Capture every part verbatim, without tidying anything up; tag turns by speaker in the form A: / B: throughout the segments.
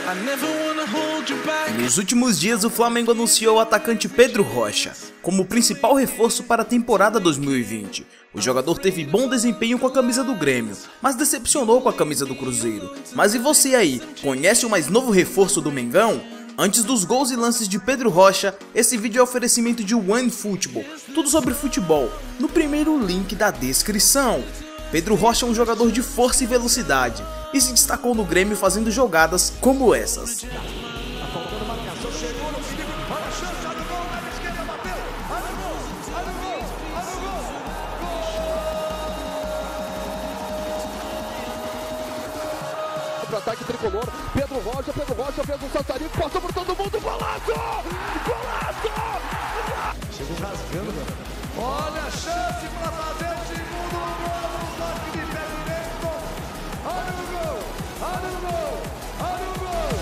A: Nos últimos dias, o Flamengo anunciou o atacante Pedro Rocha como principal reforço para a temporada dois mil e vinte. O jogador teve bom desempenho com a camisa do Grêmio, mas decepcionou com a camisa do Cruzeiro. Mas e você aí, conhece o mais novo reforço do Mengão? Antes dos gols e lances de Pedro Rocha, esse vídeo é oferecimento de OneFootball, tudo sobre futebol, no primeiro link da descrição. Pedro Rocha é um jogador de força e velocidade, e se destacou no Grêmio fazendo jogadas como essas.
B: Ataque tricolor, Pedro Rocha, Pedro Rocha fez um saltarinho, passou por todo mundo, golaço! Golaço!
C: Chegou rasgando, mano. Olha a chance para fazer o segundo gol, um toque de pé direito. Olha o gol, olha o gol, olha o gol.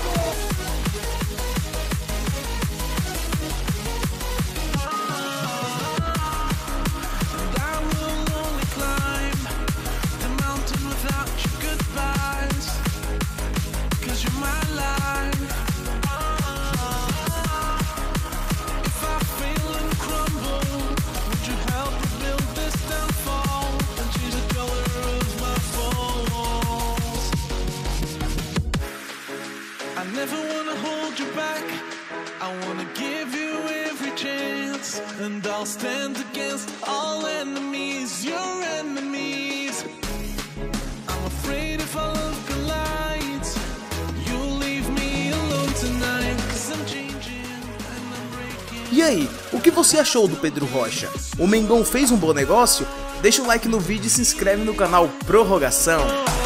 D: I never wanna hold you back, I wanna give you every chance, and I'll stand against all enemies, your enemies. I'm afraid if our love collides, you'll leave me alone tonight, 'cause I'm changing and I'm breaking.
A: E aí, o que você achou do Pedro Rocha? O Mengão fez um bom negócio? Deixa o like no vídeo e se inscreve no canal Prorrogação.